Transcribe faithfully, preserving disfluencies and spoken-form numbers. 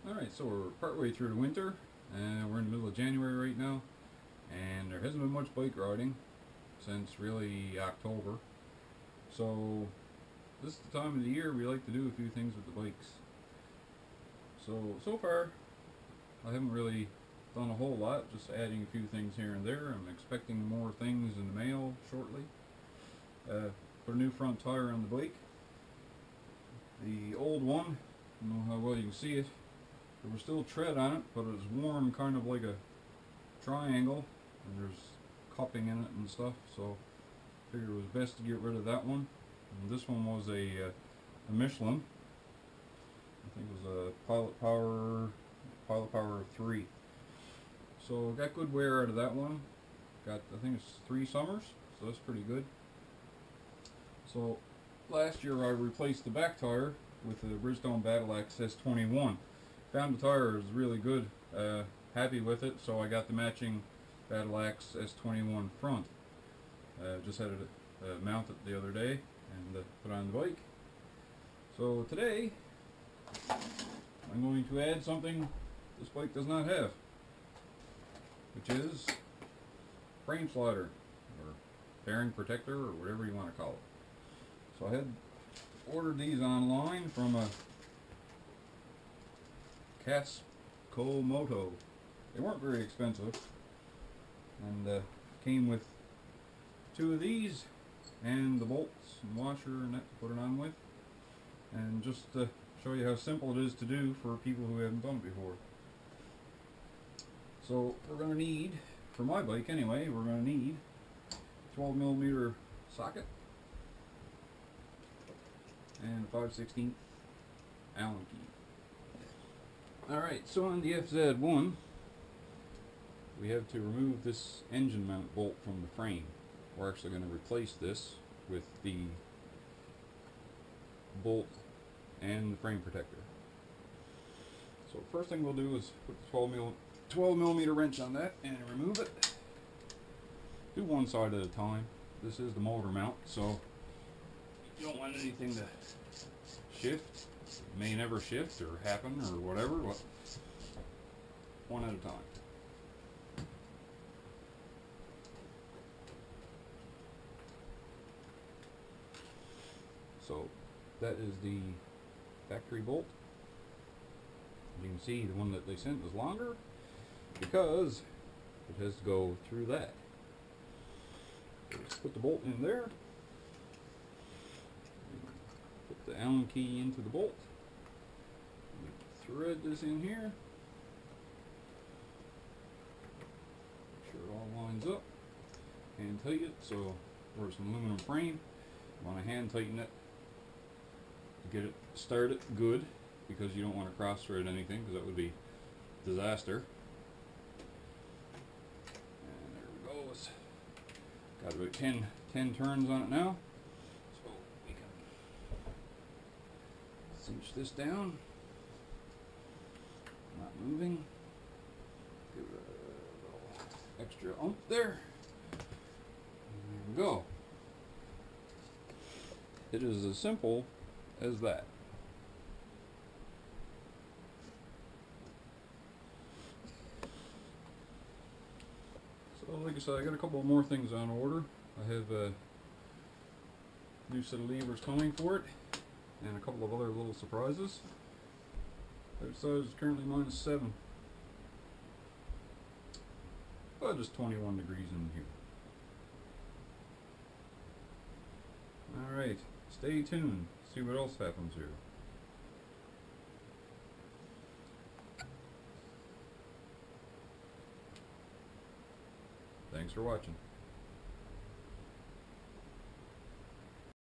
Alright, so we're partway through the winter, and we're in the middle of January right now, and there hasn't been much bike riding since really October. So this is the time of the year we like to do a few things with the bikes. So, so far I haven't really done a whole lot, just adding a few things here and there. I'm expecting more things in the mail shortly. Uh, put a new front tire on the bike. The old one, I don't know how well you can see it, there was still tread on it, but it was worn kind of like a triangle, and there's cupping in it and stuff, so I figured it was best to get rid of that one. And this one was a, uh, a Michelin. I think it was a Pilot Power, Pilot Power three. So got good wear out of that one. Got, I think it's three summers, so that's pretty good. So last year I replaced the back tire with the Bridgestone Battle Axe S twenty-one. Found the tire was really good, uh, happy with it, so I got the matching Battle Axe S twenty-one front. Uh, just had it uh, mounted the other day and uh, put on the bike. So today I'm going to add something this bike does not have, which is frame slider or bearing protector or whatever you want to call it. So I had ordered these online from a Casco Moto. They weren't very expensive, and uh, came with two of these and the bolts and washer and that to put it on with, and just to show you how simple it is to do for people who haven't done it before. So we're going to need, for my bike anyway, we're going to need twelve millimeter socket and a five sixteenths Allen key. Alright, so on the F Z one we have to remove this engine mount bolt from the frame. We're actually going to replace this with the bolt and the frame protector. So first thing we'll do is put the twelve millimeter wrench on that and remove it. Do one side at a time. This is the motor mount, so you don't want anything to shift. It may never shift or happen or whatever. One at a time. So that is the factory bolt. You can see the one that they sent is longer because it has to go through that. Just put the bolt in there. Put the Allen key into the bolt. Thread this in here. Make sure it all lines up. Hand tighten it. So where it's an aluminum frame, you want to hand tighten it to get it started good, because you don't want to cross thread anything, because that would be disaster. And there we go. It's got about ten, ten turns on it now. So we can cinch this down. Not moving. Give it a little extra oomph there. And there we go. It is as simple as that. So like I said, I got a couple more things on order. I have a new set of levers coming for it, and a couple of other little surprises. Outside is currently minus seven. But just twenty-one degrees in here. Alright, stay tuned. See what else happens here. Thanks for watching.